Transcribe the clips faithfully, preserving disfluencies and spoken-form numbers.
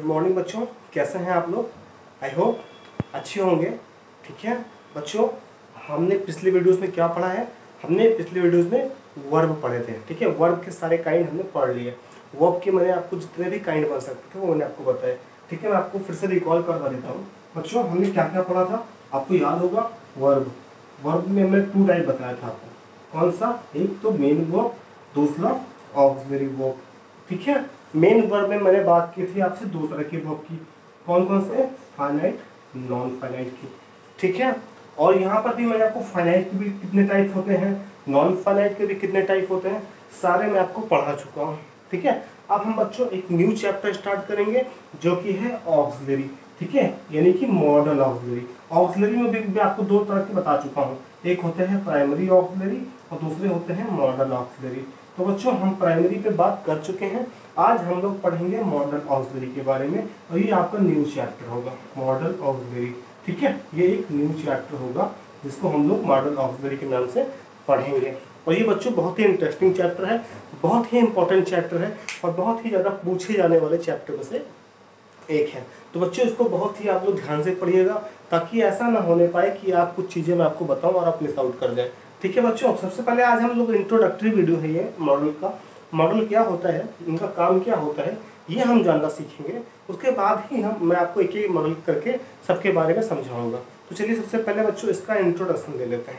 Morning बच्चों, कैसे हैं आप लोग? आई होप अच्छे होंगे। ठीक है बच्चों, हमने पिछली वीडियोस में क्या पढ़ा है? हमने पिछली वीडियोस में वर्ब पढ़े थे। ठीक है, वर्ब के सारे काइंड हमने पढ़ लिए। वर्ब के मैंने आपको जितने भी काइंड बन सकते थे वो मैंने आपको बताया। ठीक है, मैं आपको फिर से रिकॉल करवा देता हूँ। बच्चों, हमने क्या क्या पढ़ा था आपको याद होगा? वर्ब वर्ब में हमने टू टाइप बताया था आपको। कौन सा? एक तो मेन वर्ब, दूसरा ऑक्सिलरी वर्ब। ठीक है, मेन वर्ब में मैंने बात की थी आपसे दो तरह के वर्ब की। कौन कौन से? फाइनाइट, नॉन फाइनाइट की। ठीक है, और यहाँ पर भी मैंने आपको फाइनाइट के भी कितने टाइप होते हैं, नॉन फाइनाइट के भी कितने टाइप होते हैं, सारे मैं आपको पढ़ा चुका हूँ। ठीक है, अब हम बच्चों एक न्यू चैप्टर स्टार्ट करेंगे जो कि है ऑक्सिलरी। ठीक है, यानी कि मॉडल ऑक्सिलरी। ऑक्सिलरी में भी मैं आपको दो तरह के बता चुका हूँ, एक होते हैं प्राइमरी ऑक्सिलरी और दूसरे होते हैं मॉडल ऑक्सिलरी। तो बच्चों, हम प्राइमरी पे बात कर चुके हैं। आज हम लोग पढ़ेंगे मॉडल ऑक्सिलरी के बारे में और ये आपका न्यू चैप्टर होगा, मॉडल ऑक्सिलरी। ठीक है, ये एक न्यू चैप्टर होगा जिसको हम लोग मॉडल ऑक्सिलरी के नाम से पढ़ेंगे। और ये बच्चों बहुत ही इंटरेस्टिंग चैप्टर है, बहुत ही इंपॉर्टेंट चैप्टर है और बहुत ही ज़्यादा पूछे जाने वाले चैप्टर में से एक है। तो बच्चों, इसको बहुत ही आप लोग ध्यान से पढ़िएगा ताकि ऐसा ना होने पाए कि आप कुछ चीज़ें मैं आपको बताऊं और आप मिस आउट कर जाए। ठीक है बच्चों, सबसे पहले आज हम लोग इंट्रोडक्टरी वीडियो है ये मॉडल का। मॉडल क्या होता है, इनका काम क्या होता है, ये हम जानना सीखेंगे। उसके बाद ही हम मैं आपको एक एक मॉडल करके सबके बारे में समझाऊंगा। तो चलिए सबसे पहले बच्चों इसका इंट्रोडक्शन ले लेते हैं।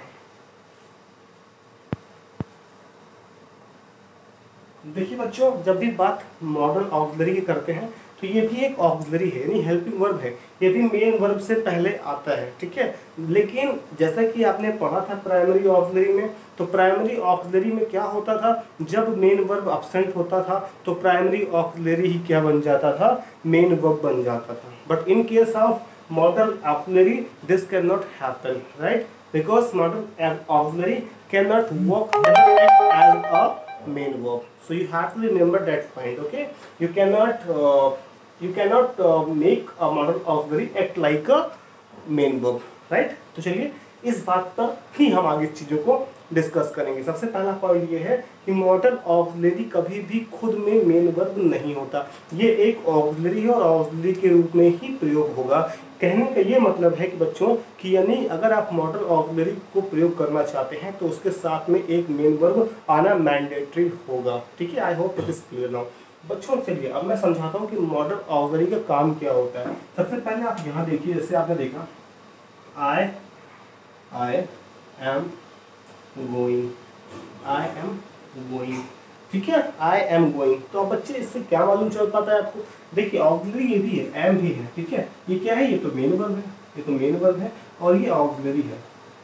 देखिए बच्चों, जब भी बात मॉडल ऑक्सिलरी की करते हैं तो ये भी एक ऑक्सिलरी है, यानी हेल्पिंग वर्ब है। ये भी मेन वर्ब से पहले आता है। ठीक है, लेकिन जैसा कि आपने पढ़ा था प्राइमरी ऑक्सिलरी में, तो प्राइमरी ऑक्सिलरी में क्या होता था, जब मेन वर्ब एब्सेंट होता था तो प्राइमरी ऑक्सिलरी ही क्या बन जाता था, मेन वर्ब बन जाता था। But in case of modal auxiliary this can not happen, right? Because modal auxiliary can not work as a main verb, so you have to remember that point. Okay, you cannot uh, you cannot uh, make a model auxiliary act like a main verb, right? तो चलिए इस बात पर ही हम आगे चीजों को discuss करेंगे। सबसे पहला पॉइंट ये है कि मॉडल ऑक्सिलरी कभी भी खुद में मेन वर्ब नहीं होता। ये एक ऑक्सिलरी है और ऑक्सिलरी के रूप में ही प्रयोग होगा। कहने का ये मतलब है कि बच्चों कि यानी अगर आप मॉडल ऑक्सिलरी को प्रयोग करना चाहते हैं तो उसके साथ में एक मेन वर्ब आना मैंडेटरी होगा। ठीक है, I hope it is clear now. बच्चों चलिए अब मैं समझाता हूँ कि मॉडल ऑक्सिलरी का काम क्या होता है। सबसे पहले आप यहाँ देखिए, जैसे आपने देखा I I am going, I am going. ठीक है, आई एम गोइंग। तो अब बच्चे इससे क्या मालूम चल पाता है आपको? देखिए ऑक्सिलरी ये भी है, एम भी है। ठीक है, ये क्या है? ये तो मेन वर्ब है, ये तो मेन वर्ब है और ये ऑक्सिलरी है।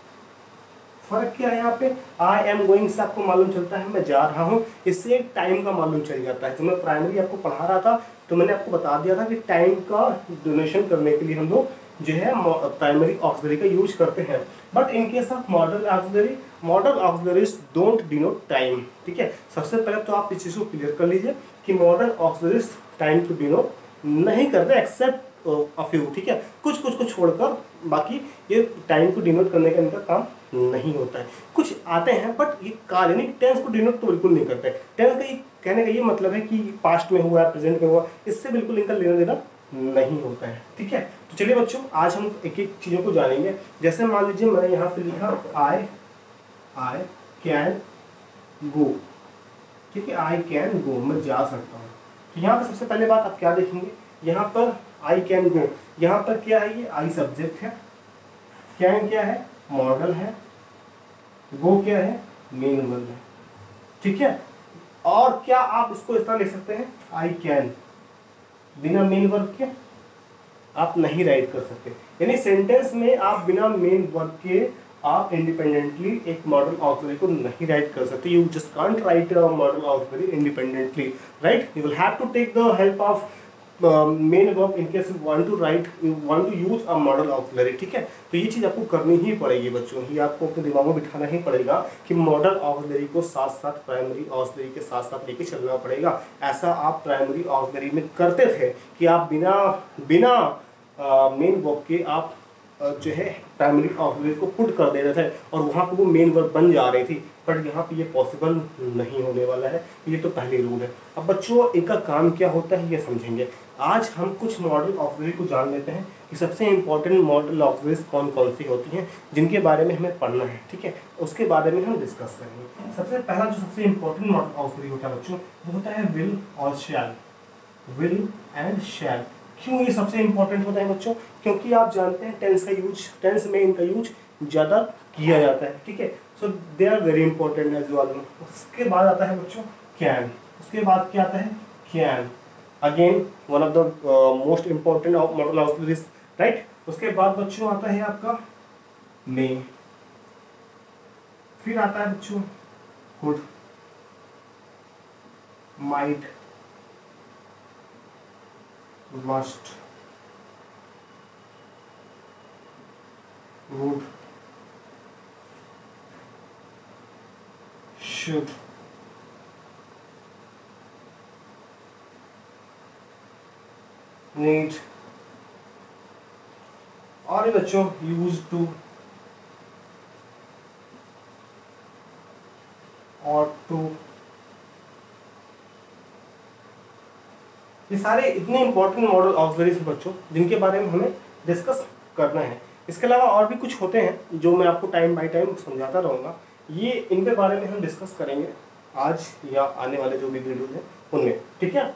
फर्क क्या है यहाँ पे? आई एम गोइंग से आपको मालूम चलता है मैं जा रहा हूँ, इससे एक टाइम का मालूम चल जाता है। जो मैं प्राइमरी आपको पढ़ा रहा था तो मैंने आपको बता दिया था कि टाइम का डोनेशन करने के लिए हम लोग जो है प्राइमरी ऑक्सिलरी का यूज करते हैं। But in case of modal auxiliary, modal auxiliaries don't denote time. ठीक है, सबसे पहले तो आप इस चीज को क्लियर कर लीजिए कि मॉडल ऑक्सिलरीज टाइम को डिनोट नहीं करते एक्सेप्ट अ फ्यू। ठीक है, कुछ कुछ को छोड़कर बाकी ये टाइम को डिनोट करने का इनका काम नहीं होता है। कुछ आते हैं बट ये काल यानी टेंस को डिनोट तो बिल्कुल नहीं करते। टेंस का ये कहने का ये मतलब है कि पास्ट में हुआ, प्रेजेंट में हुआ, इससे बिल्कुल इनका लेना देना नहीं होता है। ठीक है, तो चलिए बच्चों आज हम एक एक चीज़ों को जानेंगे। जैसे मान लीजिए मैंने यहाँ पे लिखा आई आई कैन गो। ठीक है, आई कैन गो, मैं जा सकता हूँ। तो यहाँ पर सबसे पहले बात आप क्या देखेंगे, यहाँ पर आई कैन गो, यहाँ पर क्या है? ये आई सब्जेक्ट है, कैन क्या है? मॉडल है, गो क्या है? मेन वर्ब है। ठीक है, और क्या आप इसको इस तरह लिख सकते हैं, आई कैन, बिना मेन वर्ब के आप नहीं राइट कर सकते। यानी सेंटेंस में आप बिना मेन वर्ब के आप इंडिपेंडेंटली एक मॉडल ऑक्सिलरी को नहीं राइट कर सकते। You just can't write a modal auxiliary independently, right? You will have to take the help of main verb in case you want to write, you want to use a modal auxiliary. ठीक है, तो ये चीज़ आपको करनी ही पड़ेगी बच्चों, ये आपको अपने दिमाग में बिठाना ही पड़ेगा कि मॉडल ऑक्सिलरी को साथ साथ प्राइमरी ऑक्सिलरी के साथ साथ लेके चलना पड़ेगा। ऐसा आप प्राइमरी ऑक्सिलरी में करते थे कि आप बिना बिना मेन वर्ब के आप जो है प्राइमरी ऑक्सिलरी को पुट कर दे रहे थे और वहाँ पे वो मेन वर्ब बन जा रही थी। बट यहाँ पे ये पॉसिबल नहीं होने वाला है, ये तो पहली रूल है। अब बच्चों इनका काम क्या होता है ये समझेंगे। आज हम कुछ मॉडल ऑक्सिलरी को जान लेते हैं कि सबसे इंपॉर्टेंट मॉडल ऑक्सिलरीज कौन कौन सी होती हैं जिनके बारे में हमें पढ़ना है, ठीक है। उसके बारे में हम डिस्कस करेंगे। सबसे पहला जो सबसे इंपॉर्टेंट मॉडल ऑक्सिलरी होता है बच्चों, वो होता है विल और शैल। विल एंड शैल क्यों ये सबसे इंपॉर्टेंट होता है बच्चों? क्योंकि आप जानते हैं टेंस का यूज, टेंस में इनका यूज ज़्यादा किया जाता है, ठीक है। So they are very important as well. उसके बाद आता है बच्चों कैन। उसके बाद क्या आता है? Can. Again one of the most important modal auxiliaries, right. उसके बाद बच्चों आता है आपका मे। फिर आता है बच्चों could, might, must, would, should, need और ये बच्चों यूज टू, ought to, ये सारे इतने इंपॉर्टेंट मॉडल ऑक्सिलरीज हैं बच्चों जिनके बारे में हमें डिस्कस करना है। इसके अलावा और भी कुछ होते हैं जो मैं आपको टाइम बाय टाइम समझाता रहूँगा। ये इनके बारे में हम डिस्कस करेंगे आज या आने वाले जो भी वीडियो हैं उनमें, ठीक है।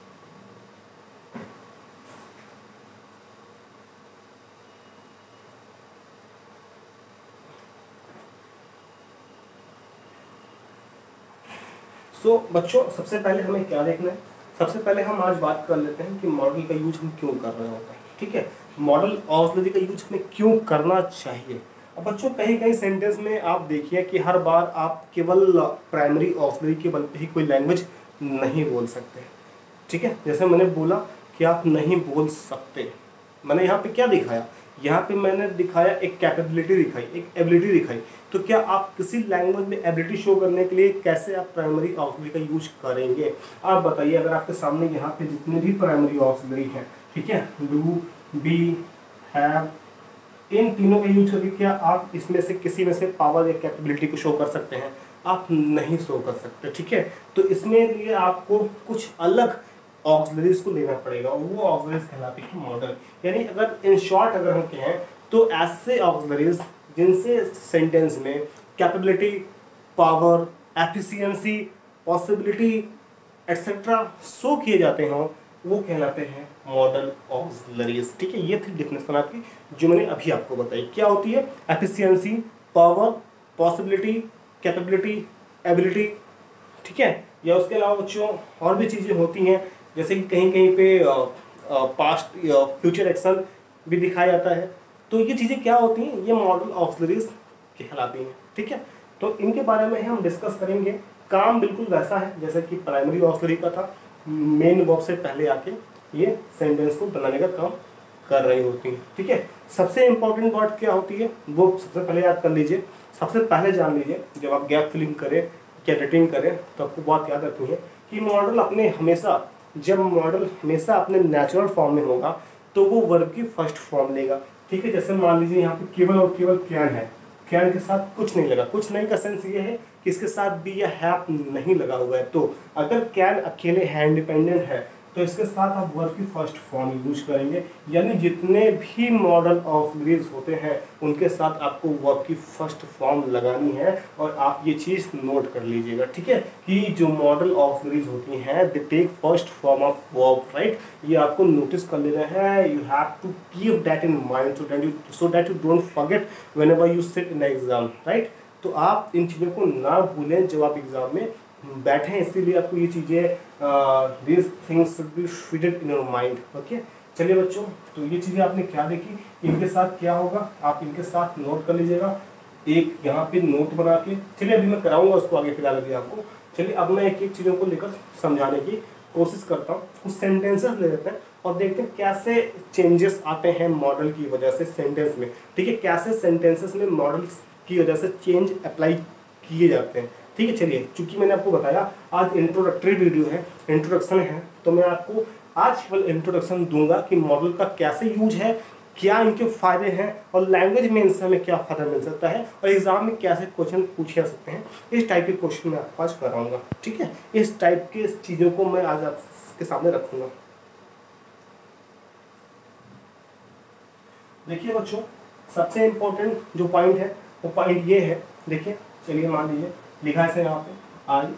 सो so, बच्चों सबसे पहले हमें क्या देखना है? सबसे पहले हम आज बात कर लेते हैं कि मॉडल का यूज हम क्यों कर रहे होते हैं, ठीक है। मॉडल ऑक्सिलरी का यूज हमें क्यों करना चाहिए? अब बच्चों कहीं कहीं सेंटेंस में आप देखिए कि हर बार आप केवल प्राइमरी ऑक्सिलरी के बल पे ही कोई लैंग्वेज नहीं बोल सकते, ठीक है। जैसे मैंने बोला कि आप नहीं बोल सकते, मैंने यहाँ पे क्या दिखाया? यहाँ पे मैंने दिखाया एक कैपेबिलिटी दिखाई, एक एबिलिटी दिखाई। तो क्या आप किसी लैंग्वेज में एबिलिटी शो करने के लिए कैसे आप प्राइमरी ऑक्सिलरी का यूज करेंगे? आप बताइए। अगर आपके सामने यहाँ पे जितने भी प्राइमरी ऑक्सिलरी हैं, ठीक है, डू, बी, हैव, इन तीनों का यूज करके क्या आप इसमें से किसी में से पावर या कैपेबिलिटी को शो कर सकते हैं? आप नहीं शो कर सकते, ठीक है। तो इसमें लिए आपको कुछ अलग ऑक्सिलरीज को लेना पड़ेगा और वो ऑक्सिलरीज कहलाती है मॉडल। यानी अगर इन शॉर्ट अगर हम कहें तो ऐसे ऑक्सिलरीज जिनसे सेंटेंस में capability, power, efficiency, possibility etcetera show किए जाते हों वो कहलाते हैं मॉडल ऑक्सिलरीज, ठीक है। ये थी डिफिनेशन आपकी जो मैंने अभी आपको बताई। क्या होती है? Efficiency, power, possibility, capability, ability, ठीक है। या उसके अलावा बच्चों और भी चीज़ें होती हैं जैसे कि कहीं कहीं पे पास्ट फ्यूचर एक्शन भी दिखाया जाता है। तो ये चीज़ें क्या होती हैं? ये मॉडल ऑक्सिलरीज कहलाती हैं, ठीक है। तो इनके बारे में हम डिस्कस करेंगे। काम बिल्कुल वैसा है जैसा कि प्राइमरी ऑक्सिलरी का था, मेन वर्ब से पहले आके ये सेंटेंस को बनाने का काम कर रही होती हैं, ठीक है। सबसे इंपॉर्टेंट वर्ड क्या होती है वो सबसे पहले याद कर लीजिए। सबसे पहले जान लीजिए जब आप गैप फिलिंग करें या एडिटिंग करें तो आपको बात याद रखनी है कि मॉडल अपने हमेशा जब मॉडल हमेशा अपने नेचुरल फॉर्म में होगा तो वो वर्ब की फर्स्ट फॉर्म लेगा, ठीक है। जैसे मान लीजिए यहाँ पे केवल और केवल कैन है, कैन के साथ कुछ नहीं लगा। कुछ नहीं का सेंस ये है कि इसके साथ भी या हैव नहीं लगा हुआ है। तो अगर कैन अकेले है, इंडिपेंडेंट है, तो इसके साथ आप वर्ब की फर्स्ट फॉर्म यूज करेंगे। यानी जितने भी मॉडल ऑक्सिलरीज होते हैं उनके साथ आपको वर्ब की फर्स्ट फॉर्म लगानी है और आप ये चीज़ नोट कर लीजिएगा, ठीक है, कि जो मॉडल ऑक्सिलरीज होती हैं they take first form of verb, right. ये आपको नोटिस कर लेना है। You have to keep that in mind so that you so that you don't forget whenever you sit in the exam, right. तो आप इन चीज़ों को ना भूलें जब आप एग्जाम में बैठे, इसीलिए आपको ये चीज़ें this things should be feeded in your mind, okay. चलिए बच्चों, तो ये चीज़ें आपने क्या देखी, इनके साथ क्या होगा आप इनके साथ नोट कर लीजिएगा एक यहाँ पे नोट बना के। चलिए अभी मैं कराऊंगा उसको आगे फिलहाल अभी आपको। चलिए अब मैं एक एक चीज़ों को लेकर समझाने की कोशिश करता हूँ। कुछ सेंटेंसेस ले लेते हैं और देखते हैं कैसे चेंजेस आते हैं मॉडल की वजह से सेंटेंस में, ठीक है। कैसे सेंटेंसेस में मॉडल्स की वजह से चेंज अप्लाई किए जाते हैं, ठीक है। चलिए, चूंकि मैंने आपको बताया आज इंट्रोडक्टरी वीडियो है, इंट्रोडक्शन है, तो मैं आपको आज केवल इंट्रोडक्शन दूंगा कि मॉडल का कैसे यूज है, क्या इनके फायदे हैं और लैंग्वेज में इनसे हमें क्या फायदा मिल सकता है और एग्जाम में कैसे क्वेश्चन पूछे जा सकते हैं। इस टाइप के क्वेश्चन मैं आपको आज कराऊंगा, ठीक है। इस टाइप के चीज़ों को मैं आज आपके सामने रखूंगा। देखिए बच्चों, सबसे इम्पोर्टेंट जो पॉइंट है वो पॉइंट ये है, देखिए चलिए मान लीजिए लिखा है यहाँ पे आज,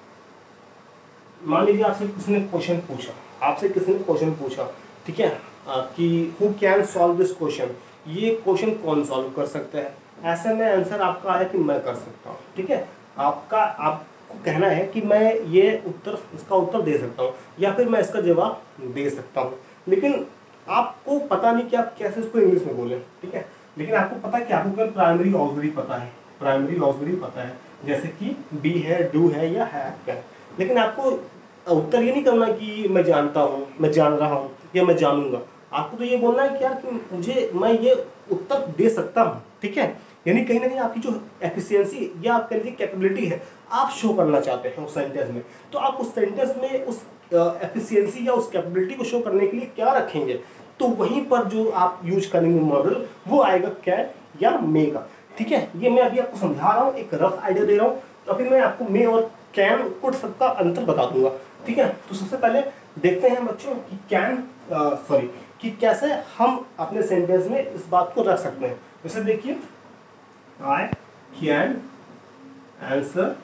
मान लीजिए आपसे किसी ने क्वेश्चन पूछा, आपसे किसी ने क्वेश्चन पूछा, ठीक है, कि who can solve this question, ये क्वेश्चन कौन सॉल्व कर सकता है। ऐसे में आंसर आपका है कि मैं कर सकता हूँ, ठीक है। आपका आपको कहना है कि मैं ये उत्तर, इसका उत्तर दे सकता हूँ या फिर मैं इसका जवाब दे सकता हूँ, लेकिन आपको पता नहीं कि आप कैसे इसको इंग्लिश में बोलें, ठीक है। लेकिन आपको पता है कि आपको केवल प्राइमरी ऑक्सिलरी पता है, प्राइमरी ऑक्सिलरी पता है, जैसे कि बी है, डू है या है, लेकिन आपको उत्तर ये नहीं करना कि मैं जानता हूँ, मैं जान रहा हूँ या मैं जानूंगा। आपको तो ये बोलना है कि यार कि मुझे, मैं ये उत्तर दे सकता हूँ, ठीक है। यानी कहीं ना कहीं आपकी जो एफिशिएंसी या आप कह लीजिए कैपेबिलिटी है, आप शो करना चाहते हैं उस सेंटेंस में, तो आप उस सेंटेंस में उस एफिशिएंसी या उस कैपेबिलिटी को शो करने के लिए क्या रखेंगे, तो वहीं पर जो आप यूज करेंगे मॉडल वो आएगा कैन या मे का, ठीक है। ये मैं अभी आपको समझा रहा हूँ, एक रफ आइडिया दे रहा हूँ, तो फिर मैं आपको मे और कैन को सबका अंतर बता दूंगा, ठीक है। तो सबसे पहले देखते हैं बच्चों कि कैन सॉरी कि कैसे हम अपने सेंटेंस में इस बात को रख सकते हैं। जैसे देखिए, I can answer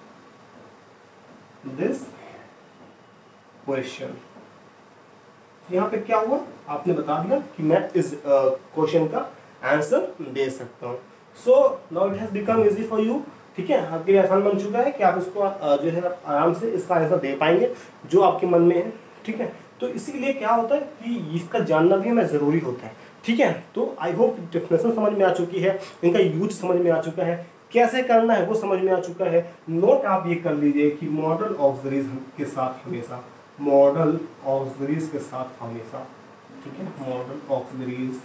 this question. यहाँ पे क्या हुआ, आपने बता दिया कि मैं इस क्वेश्चन uh, का आंसर दे सकता हूँ। So now it has become easy for you, ठीक है। आपके लिए आसान बन चुका है कि आप इसको uh, जो है आराम से इसका आंसर दे पाएंगे जो आपके मन में है, ठीक है। तो इसीलिए क्या होता है कि इसका जानना भी हमें ज़रूरी होता है, ठीक है। तो आई होप डेफिनेशन समझ में आ चुकी है, इनका यूज समझ में आ चुका है, कैसे करना है वो समझ में आ चुका है। नोट आप ये कर लीजिए कि मॉडल ऑक्सिलरीज के साथ हमेशा, मॉडल ऑक्सिलरीज के साथ हमेशा, ठीक है, modal auxiliaries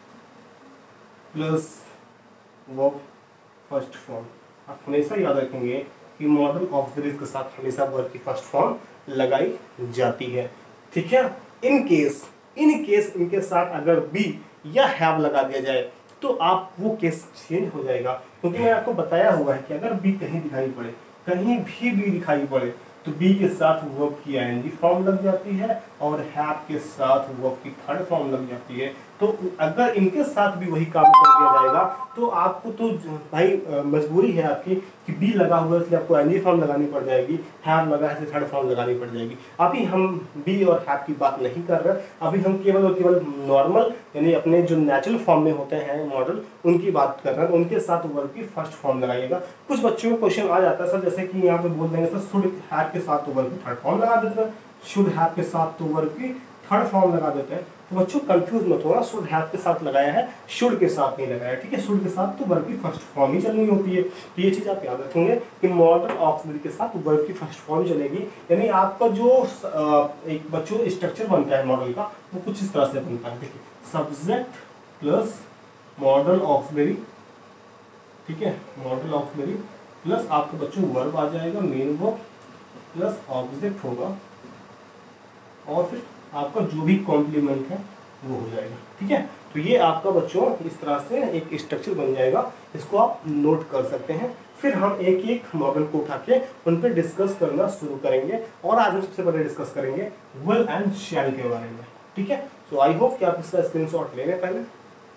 plus verb first form, आप हमेशा याद रखेंगे कि मॉडल ऑक्सिलरीज के साथ हमेशा वर्ब की फर्स्ट फॉर्म लगाई जाती है, ठीक है। इन केस इन केस इनके साथ अगर बी या हैव लगा दिया जाए तो आप वो केस चेंज हो जाएगा, क्योंकि मैं आपको बताया हुआ है कि अगर बी कहीं दिखाई पड़े, कहीं भी बी दिखाई पड़े तो बी के साथ वर्ब की आईएनजी फॉर्म लग जाती है और हैव के साथ वर्ब की थर्ड फॉर्म लग जाती है। तो अगर इनके साथ भी वही काम कर दिया जाएगा तो आपको तो भाई मजबूरी है आपकी कि बी लगा हुआ है इसलिए आपको आईएनजी फॉर्म लगानी पड़ जाएगी, हैव लगा है इसलिए थर्ड फॉर्म लगानी पड़ जाएगी। अभी हम बी और हैव की बात नहीं कर रहे, अभी हम केवल और केवल नॉर्मल यानी अपने जो नेचुरल फॉर्म में होते हैं मॉडल, उनकी बात कर रहे हैं। उनके साथ वर्ब की फर्स्ट फॉर्म लगाइएगा। कुछ बच्चों को क्वेश्चन आ जाता है सर, जैसे कि यहाँ पे बोल देंगे सर शुड हैव के साथ तो वर्ब की थर्ड फॉर्म लगा देते हैं, शुड हैव के साथ तो वर्ब की थर्ड फॉर्म लगा देते हैं। तो बच्चों कंफ्यूज मत होना, शुड हैव के साथ लगाया है, शुड के साथ नहीं लगाया, ठीक है। शुड के साथ तो वर्ब की फर्स्ट फॉर्म ही चलनी होती है। तो ये चीज़ आप याद रखेंगे कि मॉडल ऑक्सिलरी के साथ वर्ब की फर्स्ट फॉर्म चलेगी। यानी आपका जो एक बच्चों स्ट्रक्चर बनता है मॉडल का वो कुछ इस तरह से बनता है। देखिए, सब्जेक्ट प्लस मॉडल ऑक्सिलरी, ठीक है, मॉडल ऑक्सिलरी प्लस आपके बच्चों वर्ब आ जाएगा, मेन वर्ब प्लस ऑब्जेक्ट होगा और फिर आपका जो भी कॉम्प्लीमेंट है वो हो जाएगा, ठीक है। तो ये आपका बच्चों इस तरह से एक स्ट्रक्चर बन जाएगा, इसको आप नोट कर सकते हैं। फिर हम एक एक मॉडल को उठा के उन पर डिस्कस करना शुरू करेंगे और आज हम सबसे पहले डिस्कस करेंगे विल एंड शैल के बारे में, ठीक है। सो आई होप कि आप इसका स्क्रीनशॉट ले लें पहले।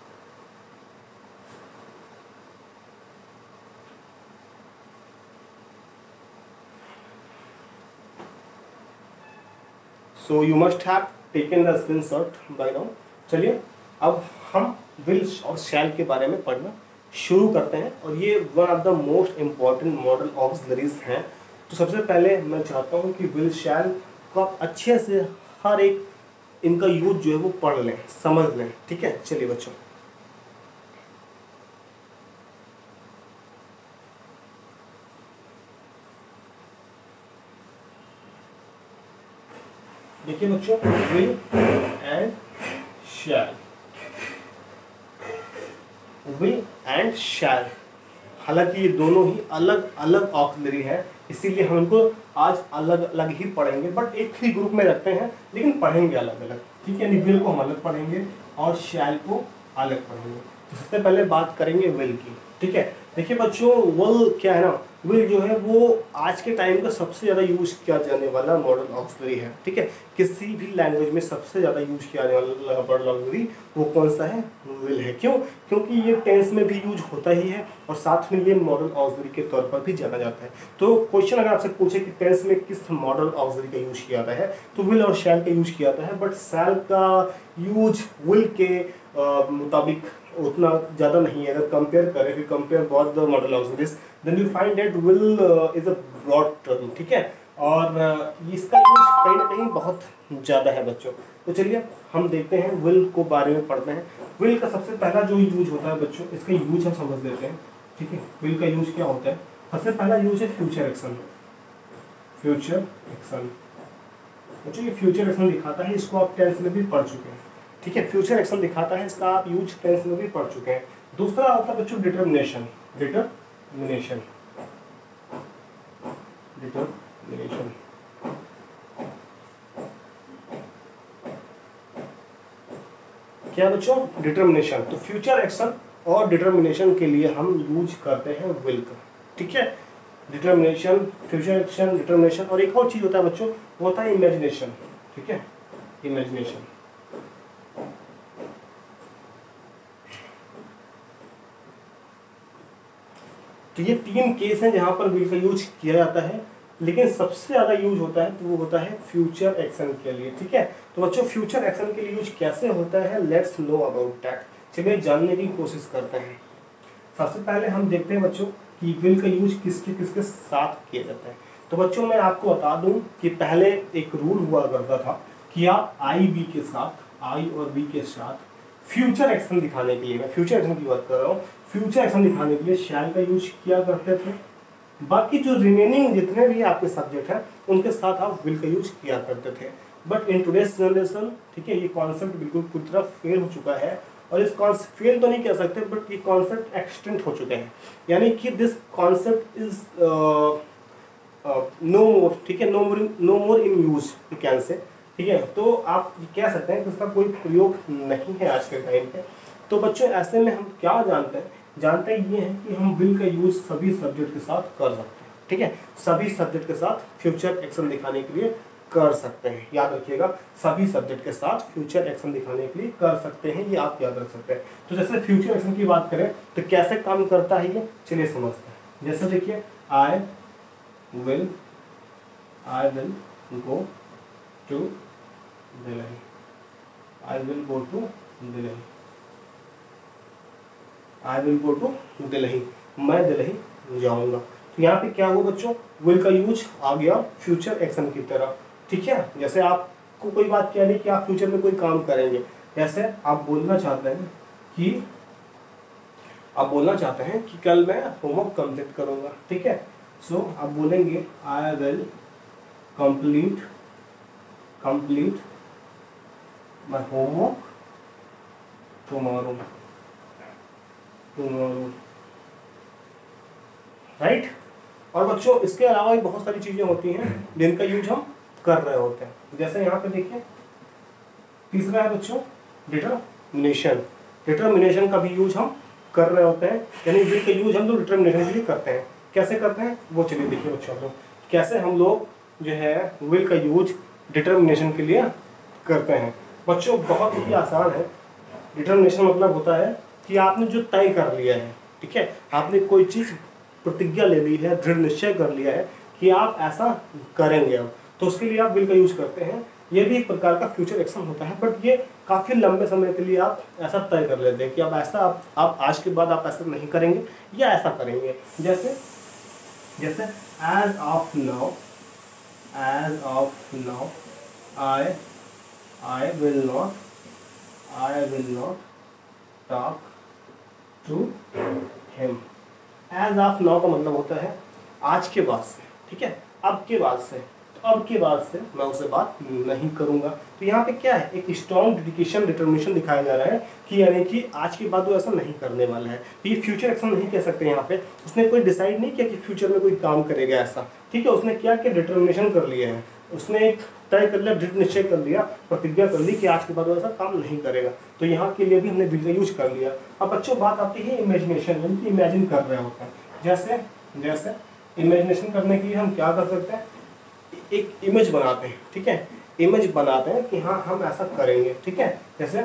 So you must have taken the screenshot by now. चलिए अब हम विल और शैल के बारे में पढ़ना शुरू करते हैं और ये one of the most important modal auxiliaries हैं। तो सबसे पहले मैं चाहता हूँ कि विल शैल को आप अच्छे से हर एक इनका यूज जो है वो पढ़ लें, समझ लें, ठीक है। चलिए बच्चों, देखिए बच्चों, will and shall, will and shall, हालांकि ये दोनों ही अलग अलग ऑक्सिलरी है, इसीलिए हम इनको आज अलग अलग ही पढ़ेंगे, बट एक ही ग्रुप में रखते हैं लेकिन पढ़ेंगे अलग अलग, ठीक है। विल को हम अलग पढ़ेंगे और शैल को अलग पढ़ेंगे। तो सबसे पहले बात करेंगे विल की, ठीक है। देखिए बच्चों, विल क्या है ना, विल जो है वो आज के टाइम का सबसे ज़्यादा यूज किया जाने वाला मॉडल ऑक्सिलरी है। ठीक है, किसी भी लैंग्वेज में सबसे ज़्यादा यूज किया जाने वाला मॉडल ऑक्सिलरी वो कौन सा है? विल है। क्यों? क्योंकि ये टेंस में भी यूज होता ही है और साथ में ये मॉडल ऑक्सिलरी के तौर पर भी जाना जाता है। तो क्वेश्चन अगर आपसे पूछे कि टेंस में किस मॉडल ऑक्सिलरी का यूज किया जाता है, तो विल और शैल का यूज किया जाता है, बट शैल का यूज विल के मुताबिक उतना ज़्यादा नहीं है। अगर कंपेयर करें, फिर compare both the modal auxiliaries, then you find that will is a broad term. ठीक है, और uh, इसका यूज कहीं ना कहीं बहुत ज़्यादा है बच्चों। तो चलिए हम देखते हैं विल को बारे में पढ़ते हैं। विल का सबसे पहला जो यूज होता है बच्चों, इसका यूज हम समझ लेते हैं। ठीक है, विल का यूज क्या होता है? सबसे पहला यूज है फ्यूचर एक्शन। फ्यूचर एक्शन बच्चों, ये फ्यूचर एक्शन दिखाता है, इसको आप टेंस में भी पढ़ चुके हैं। ठीक है, फ्यूचर एक्शन दिखाता है, इसका आप यूज टेंस में भी पढ़ चुके हैं। दूसरा होता है बच्चों डिटर्मिनेशन। डिटर्मिनेशन डिटर्मिनेशन क्या बच्चों? डिटर्मिनेशन। तो फ्यूचर एक्शन और डिटर्मिनेशन के लिए हम यूज करते हैं विल का। ठीक है, डिटर्मिनेशन, फ्यूचर एक्शन, डिटर्मिनेशन। और एक और चीज होता है बच्चों, वो होता है इमेजिनेशन। ठीक है, इमेजिनेशन। तो ये तीन केस हैं जहां पर विल का यूज किया जाता है, लेकिन सबसे ज़्यादा यूज होता है तो वो होता है फ्यूचर एक्शन के लिए। ठीक है, तो बच्चों फ्यूचर एक्शन के लिए यूज कैसे होता है, लेट्स नो अबाउट दैट। चलिए जानने की कोशिश करते हैं। सबसे पहले हम देखते हैं बच्चों कि विल का यूज किसके किसके साथ किया जाता है। तो बच्चों मैं आपको बता दूं कि पहले एक रूल हुआ करता था कि आप आई बी के साथ, आई और बी के साथ फ्यूचर एक्शन दिखाने के लिए, मैं फ्यूचर एक्शन की बात कर रहा हूँ, फ्यूचर एक्शन दिखाने के लिए शैल का यूज किया करते थे। बाकी जो रिमेनिंग जितने भी आपके सब्जेक्ट हैं उनके साथ आप विल का यूज किया करते थे। बट इन टुडेस जनरेशन, ठीक है, ये कॉन्सेप्ट बिल्कुल पूरी तरह फेल हो चुका है। और इस कॉन्सेप्ट फेल तो नहीं कह सकते, बट ये कॉन्सेप्ट एक्सटेंट हो चुके हैं, यानी कि this concept is no more. ठीक है, no more no more in use you can say. ठीक है, तो आप कह सकते हैं कि इसका कोई प्रयोग नहीं है आज के टाइम पे। तो बच्चों ऐसे में हम क्या जानते हैं, जानते हैं ये है कि हम विल का यूज सभी सब्जेक्ट के साथ कर सकते हैं। ठीक है, सभी सब्जेक्ट के साथ फ्यूचर एक्शन दिखाने के लिए कर सकते हैं। याद रखिएगा, सभी सब्जेक्ट के साथ फ्यूचर एक्शन दिखाने के लिए कर सकते हैं, ये आप याद रख सकते हैं। तो जैसे फ्यूचर एक्शन की बात करें तो कैसे काम करता है ये, चलिए समझते हैं। जैसे देखिए, I will I will go to Delhi, I will go to Delhi, I will go to Delhi, मैं दिल्ली जाऊंगा। तो यहाँ पे क्या हुआ बच्चों, विल का यूज आ गया फ्यूचर एक्शन की तरह। ठीक है, जैसे आपको कोई बात क्या नहीं कि आप फ्यूचर में कोई काम करेंगे, जैसे आप बोलना चाहते हैं कि आप बोलना चाहते हैं कि कल मैं होमवर्क कंप्लीट करूंगा। ठीक है, सो so, आप बोलेंगे I will complete complete my homework tomorrow tomorrow right. और बच्चों इसके अलावा भी बहुत सारी चीजें होती हैं जिनका यूज हम कर रहे होते हैं। जैसे यहाँ पे देखिए, तीसरा है बच्चों डिटर्मिनेशन। डिटर्मिनेशन का भी यूज हम कर रहे होते हैं, यानी विल का यूज हम लोग डिटर्मिनेशन के लिए करते हैं। कैसे करते हैं वो चलिए देखिए बच्चों, लोग कैसे हम लोग जो है विल का यूज डिटर्मिनेशन के लिए करते हैं। बच्चों बहुत ही आसान है। डिटर्मिनेशन मतलब होता है कि आपने जो तय कर लिया है, ठीक है, आपने कोई चीज़ प्रतिज्ञा ले ली है, दृढ़ निश्चय कर लिया है कि आप ऐसा करेंगे अब, तो उसके लिए आप विल का यूज करते हैं। ये भी एक प्रकार का फ्यूचर एक्शन होता है, बट ये काफ़ी लंबे समय के लिए आप ऐसा तय कर लेते हैं कि अब ऐसा आप, आप आज के बाद आप ऐसा नहीं करेंगे या ऐसा करेंगे। जैसे जैसे as of now, as of now I I will not I will not talk to him. As of now का मतलब होता है आज के बाद से, ठीक है, अब के बाद से, तो अब के बाद से मैं उससे बात नहीं करूंगा। तो यहाँ पे क्या है, एक स्ट्रॉन्ग डेडिकेशन डिटर्मिनेशन दिखाया जा रहा है कि यानी कि आज के बाद वो ऐसा नहीं करने वाला है। तो ये फ्यूचर एक्शन नहीं कह सकते यहाँ पे, उसने कोई डिसाइड नहीं किया कि फ्यूचर में कोई काम करेगा ऐसा, ठीक है, उसने क्या किया, डिटर्मिनेशन कर लिया है। उसने एक तय कर लिया, दृढ़ निश्चय कर लिया, प्रतिज्ञा कर ली कि आज के बाद वो ऐसा काम नहीं करेगा, तो यहाँ के लिए भी हमने विल का यूज कर लिया। अब बच्चों बात आती है इमेजिनेशन, यानी कि इमेजिन कर रहे होते हैं। जैसे जैसे इमेजिनेशन करने के लिए हम क्या कर सकते हैं, एक इमेज बनाते हैं, ठीक है, इमेज बनाते हैं कि हाँ हम ऐसा करेंगे, ठीक है। जैसे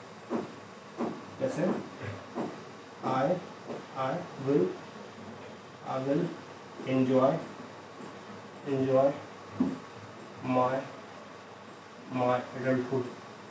जैसे I I will I will enjoy enjoy my my adulthood.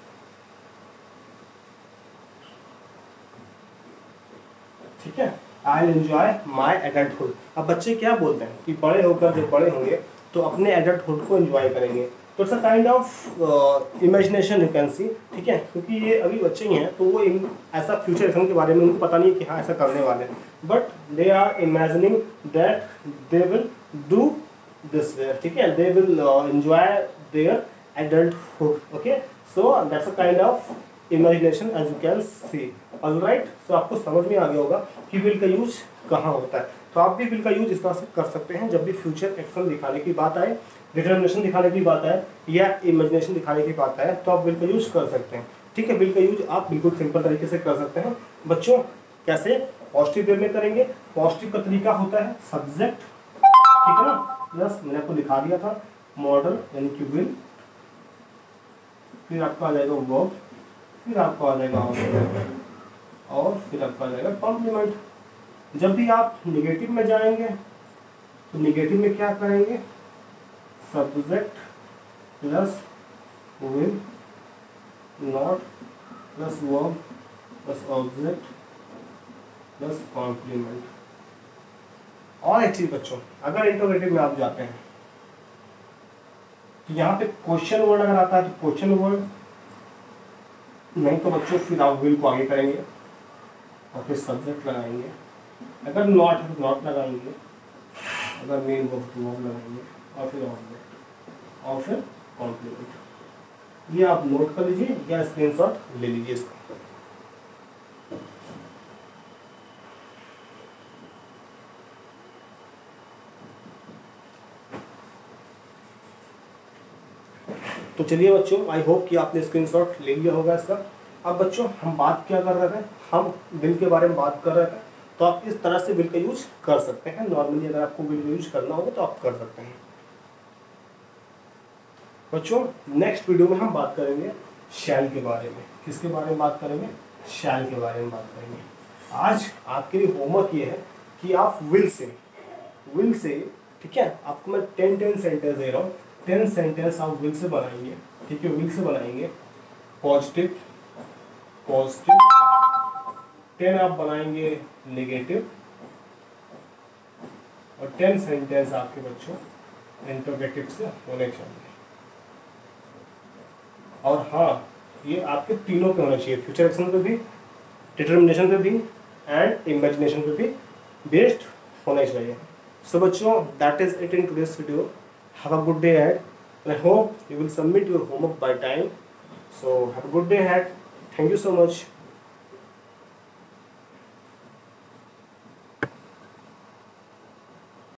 ठीक है, I will enjoy my adulthood. अब बच्चे क्या बोलते हैं कि बड़े होकर जब बड़े होंगे तो अपने एडल्टहुड को एंजॉय करेंगे। तो it's a kind of imagination you can see, ठीक है, क्योंकि ये अभी बच्चे ही हैं तो वो ऐसा फ्यूचर एक्शन के बारे में उनको पता नहीं कि हाँ ऐसा करने वाले हैं, but they are imagining that they will do this way, ठीक है, they will enjoy their adulthood. Okay, so that's a kind of imagination as you can see. Alright, so आपको समझ में आ गया होगा कि विल का यूज कहाँ होता है। तो आप भी विल का यूज इस तरह से कर सकते हैं, जब भी फ्यूचर एक्शन दिखाने की बात आए, डिटर्मिनेशन दिखाने की बात आए या इमेजिनेशन दिखाने की बात आए, तो आप विल का यूज कर सकते हैं। ठीक है, विल का यूज आप बिल्कुल सिंपल तरीके से कर सकते हैं। बच्चों कैसे, पॉजिटिव वे में करेंगे। पॉजिटिव का तरीका होता है सब्जेक्ट, ठीक है ना, प्लस मैंने आपको दिखा दिया था मॉडल यानी कि विल, फिर आपका आ जाएगा वर्ब, फिर आपको आ जाएगा ऑब्जेक्ट, और फिर आपका आ जाएगा कॉम्प्लीमेंट। जब भी आप निगेटिव में जाएंगे तो निगेटिव में क्या करेंगे, subject plus will not plus verb plus object plus complement. और एक चीज बच्चों, अगर इंटरोगेटिव में आप जाते हैं तो यहाँ पे क्वेश्चन वर्ड अगर आता है तो क्वेश्चन वर्ड, नहीं तो बच्चों फिर आप विल को आगे करेंगे और फिर सब्जेक्ट लगाएंगे, अगर नॉट है तो नॉट लगाएंगे, अगर मेन वर्ब तो वर्ब लगाएंगे, और फिर ऑब्जेक्ट और फिर कॉम्प्लीमेंट। ये आप नोट कर लीजिए या स्क्रीनशॉट ले लीजिए इसका। तो चलिए बच्चों, आई होप कि आपने स्क्रीनशॉट ले लिया होगा इसका। अब बच्चों हम बात क्या कर रहे थे, हम विल के बारे में बात कर रहे थे, तो आप इस तरह से विल का यूज कर सकते हैं। नॉर्मली अगर आपको विल का यूज करना होगा तो आप कर सकते हैं। बच्चों नेक्स्ट वीडियो में हम बात करेंगे शैल के बारे में। किसके बारे में बात करेंगे, शैल के बारे में बात करेंगे। आज आपके लिए होमवर्क ये है कि आप विल से विल से ठीक है, आपको मैं टेन टेन सेंटेंस दे रहा हूँ, टेन सेंटेंस आप विल से बनाएंगे। ठीक है, विल से बनाएंगे पॉजिटिव पॉजिटिव, टेन आप बनाएंगे नेगेटिव, और टेन सेंटेंस आपके बच्चों इंटरोगेटिव से होने चाहिए। और हाँ, ये आपके तीनों पे होना चाहिए, फ्यूचर एक्शन पे भी, डिटर्मिनेशन पे भी एंड इमेजिनेशन पे भी बेस्ड होना चाहिए। सो बच्चों that is it in today's video. Have a good day ahead. I hope you will submit your homework by time. So have a good day ahead. Thank you so much.